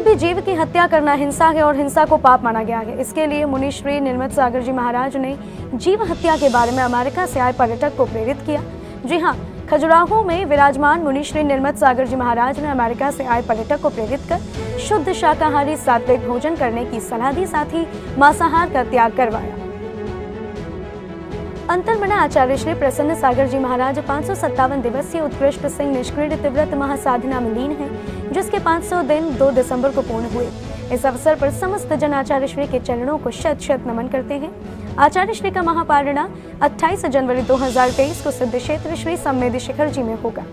भी जीव की हत्या करना हिंसा है और हिंसा को पाप माना गया है। इसके लिए मुनि श्री निर्मत सागर जी महाराज ने जीव हत्या के बारे में अमेरिका से आए पर्यटक को प्रेरित किया। जी हाँ, खजुराहो में विराजमान मुनि श्री निर्मत सागर जी महाराज ने अमेरिका से आए पर्यटक को प्रेरित कर शुद्ध शाकाहारी सात्विक भोजन करने की सलाह दी, साथ ही मांसाहार का त्याग करवाया। अंतर्मना आचार्य श्री प्रसन्न सागर जी महाराज 557 दिवसीय उत्कृष्ट सिंह निष्क्रिय तीव्रत महासाधना में लीन हैं, जिसके 500 दिन 2 दिसंबर को पूर्ण हुए। इस अवसर पर समस्त जन आचार्य श्री के चरणों को शत शत नमन करते हैं। आचार्य श्री का महापारणा 28 जनवरी 2023 को सिद्ध क्षेत्र श्री सम्मेद शिखर जी में होगा।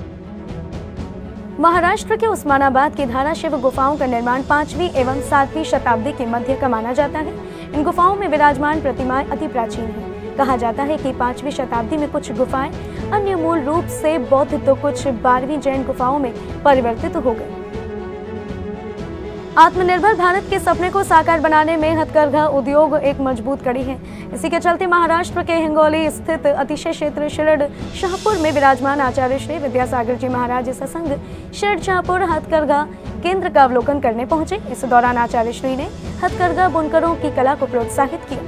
महाराष्ट्र के उस्मानाबाद की धारा शिव गुफाओं का निर्माण 5वीं एवं 7वीं शताब्दी के मध्य का माना जाता है। इन गुफाओं में विराजमान प्रतिमाएं अति प्राचीन हैं। कहा जाता है कि 5वीं शताब्दी में कुछ गुफाएं अन्य मूल रूप से बौद्ध तो कुछ 12वीं जैन गुफाओं में परिवर्तित हो गई। आत्मनिर्भर भारत के सपने को साकार बनाने में हथकरघा उद्योग एक मजबूत कड़ी है। इसी के चलते महाराष्ट्र के हिंगोली स्थित अतिशय क्षेत्र शिरड शाहपुर में विराजमान आचार्य श्री विद्यासागर जी महाराज सत्संग शिरड शाहपुर हथकरघा केंद्र का अवलोकन करने पहुंचे। इस दौरान आचार्य श्री ने हथकरघा बुनकरों की कला को प्रोत्साहित किया।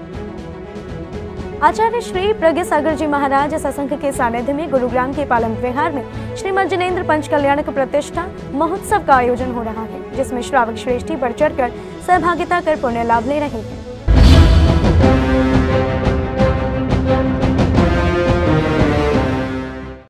आचार्य श्री प्रज्ञ सागर जी महाराज सत्संग के सानिध्य में गुरुग्राम के पालम विहार में श्रीमद जिनेन्द्र पंच कल्याणक प्रतिष्ठा महोत्सव का आयोजन हो रहा है, जिसमें श्रावक श्रेष्ठी बढ़ चढ़कर सहभागिता कर पुण्य लाभ ले रहे हैं।